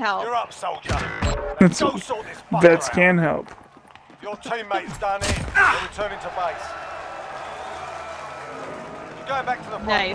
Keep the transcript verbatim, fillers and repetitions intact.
help. You're up, soldier. That's Go what sort this fucker vets out. can help. Your teammate's done it. You're returning to base. You're going back to the front. Nice.